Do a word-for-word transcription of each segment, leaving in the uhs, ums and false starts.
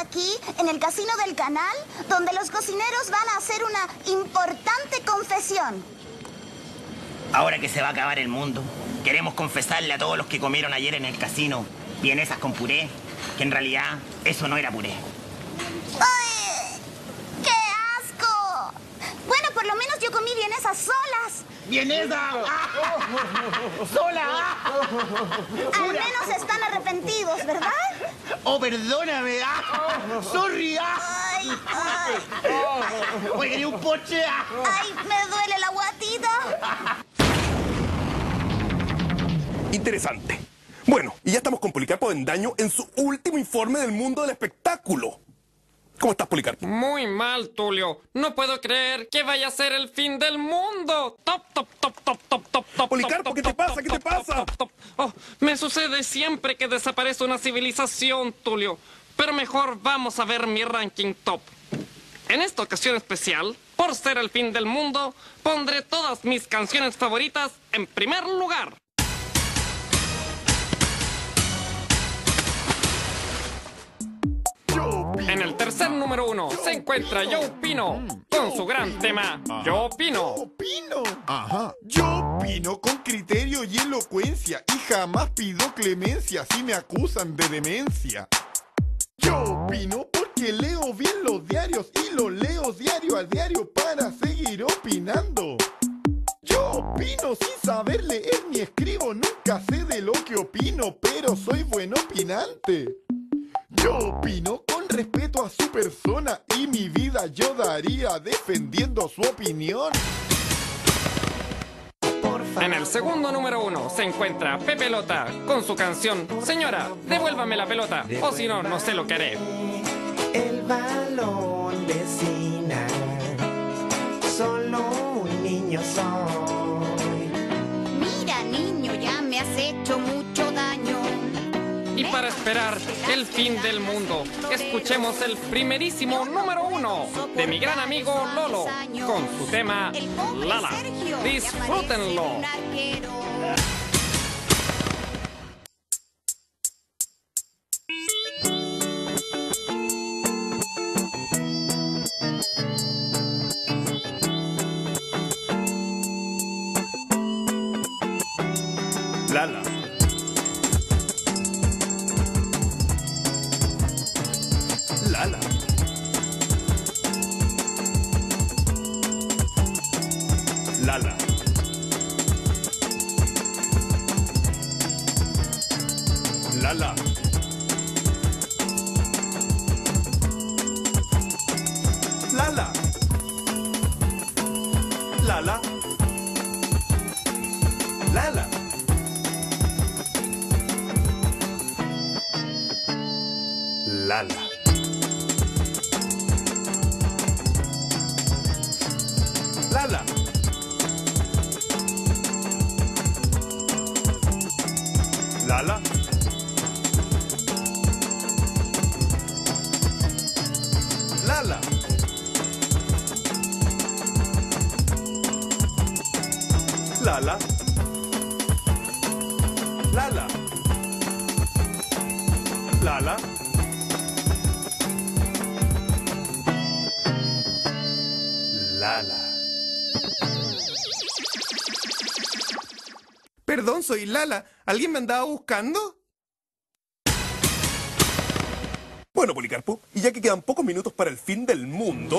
aquí, en el casino del canal, donde los cocineros van a hacer una importante confesión. Ahora que se va a acabar el mundo, queremos confesarle a todos los que comieron ayer en el casino vienesas con puré, que en realidad eso no era puré. ¡Ay! ¡Qué asco! Bueno, por lo menos yo comí vienesas solas. ¡Vienesa! ¡Ah! ¡Sola! ¡Ah! Al menos están arrepentidos, ¿verdad? ¡Oh, perdóname! ¡Ah! ¡Sorry! ¡Ah! ¡Ay! ¡Ay! ¡Oye, quería un poche! ¡Ah! ¡Ay! ¡Me duele la guatita! Interesante. Bueno, y ya estamos con Policarpo Avendaño en su último informe del mundo del espectáculo. ¿Cómo estás, Policarpo? Muy mal, Tulio. No puedo creer que vaya a ser el fin del mundo. Top, top, top, top, top, top, top. Policarpo, top, ¿qué te top, pasa? top, ¿Qué te top, pasa? top, top, top. Oh, me sucede siempre que desaparece una civilización, Tulio. Pero mejor vamos a ver mi ranking top. En esta ocasión especial, por ser el fin del mundo, pondré todas mis canciones favoritas en primer lugar. En el tercer número uno se encuentra Yo Opino con su gran tema Yo Opino. Opino. Ajá. Yo opino con criterio y elocuencia y jamás pido clemencia si me acusan de demencia. Yo opino porque leo bien los diarios y los leo diario a diario para seguir opinando. Yo opino sin saber leer ni escribo, nunca sé de lo que opino, pero soy buen opinante. Yo opino con respeto a su persona y mi vida yo daría defendiendo su opinión. En el segundo número uno se encuentra Pepe Lota con su canción Señora, devuélvame la pelota, o si no, no sé lo que haré. El balón vecina, solo un niño soy. Mira, niño, ya me has hecho mucho daño. Y para esperar el fin del mundo, escuchemos el primerísimo número uno de mi gran amigo Lolo con su tema Lala. Disfrútenlo. Lala. Lala. Lala. Lala. Lala. Lala. Lala. Lala. Lala. Lala. Lala. Lala. Lala. Lala. Lala. Perdón, soy Lala. ¿Alguien me andaba buscando? Bueno, Policarpo, y ya que quedan pocos minutos para el fin del mundo,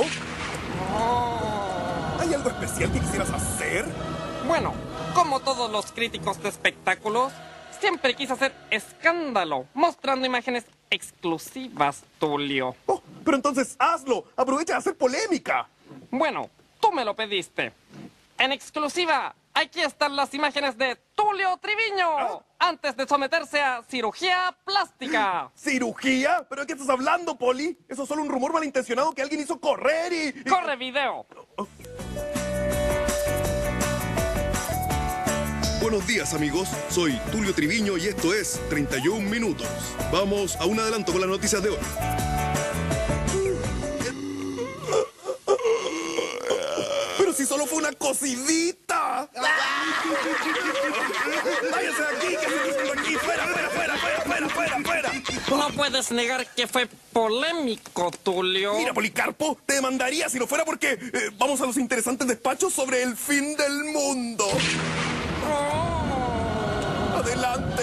¿hay algo especial que quisieras hacer? Bueno, como todos los críticos de espectáculos, siempre quise hacer escándalo, mostrando imágenes exclusivas, Tulio. Oh, pero entonces hazlo, aprovecha de hacer polémica. Bueno, tú me lo pediste. En exclusiva, aquí están las imágenes de Tulio Triviño, ¿Ah? antes de someterse a cirugía plástica. ¿Cirugía? ¿Pero de qué estás hablando, Poli? Eso es solo un rumor malintencionado que alguien hizo correr y... y- Corre video. Buenos días, amigos. Soy Tulio Triviño y esto es treinta y un minutos. Vamos a un adelanto con las noticias de hoy. ¡Pero si solo fue una cosidita! ¡Váyase de aquí! ¿Qué se haciendo aquí? ¡Fuera, fuera, fuera, fuera, fuera, fuera, fuera! No puedes negar que fue polémico, Tulio. Mira, Policarpo, te demandaría si no fuera porque eh, vamos a los interesantes despachos sobre el fin del mundo. Oh. Adelante.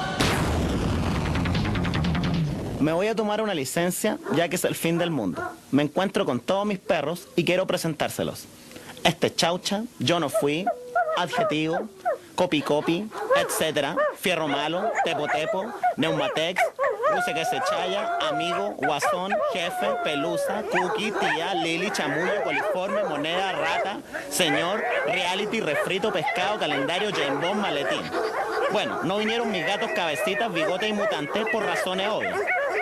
Me voy a tomar una licencia ya que es el fin del mundo. Me encuentro con todos mis perros y quiero presentárselos. Este chaucha, yo no fui, adjetivo, copy copy, etcétera, fierro malo, tepo tepo, neumatex, luce que se chaya, amigo, guasón, jefe, pelusa, cookie, tía, lili, chamullo, coliforme, moneda, rata, señor, reality, refrito, pescado, calendario, James Bond, maletín. Bueno, no vinieron mis gatos cabecitas, bigote y mutantes por razones obvias.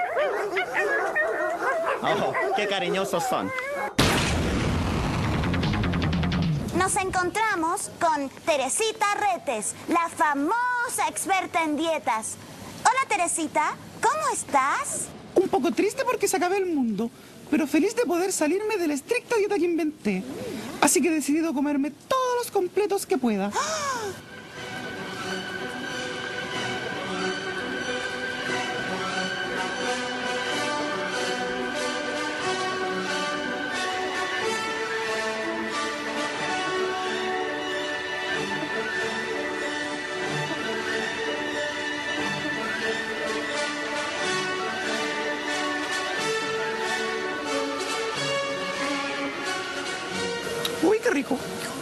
Oh, qué cariñosos son. Nos encontramos con Teresita Retes, la famosa experta en dietas. Hola, Teresita, ¿cómo estás? Un poco triste porque se acabó el mundo, pero feliz de poder salirme de la estricta dieta que inventé. Así que he decidido comerme todos los completos que pueda. Uy, qué rico.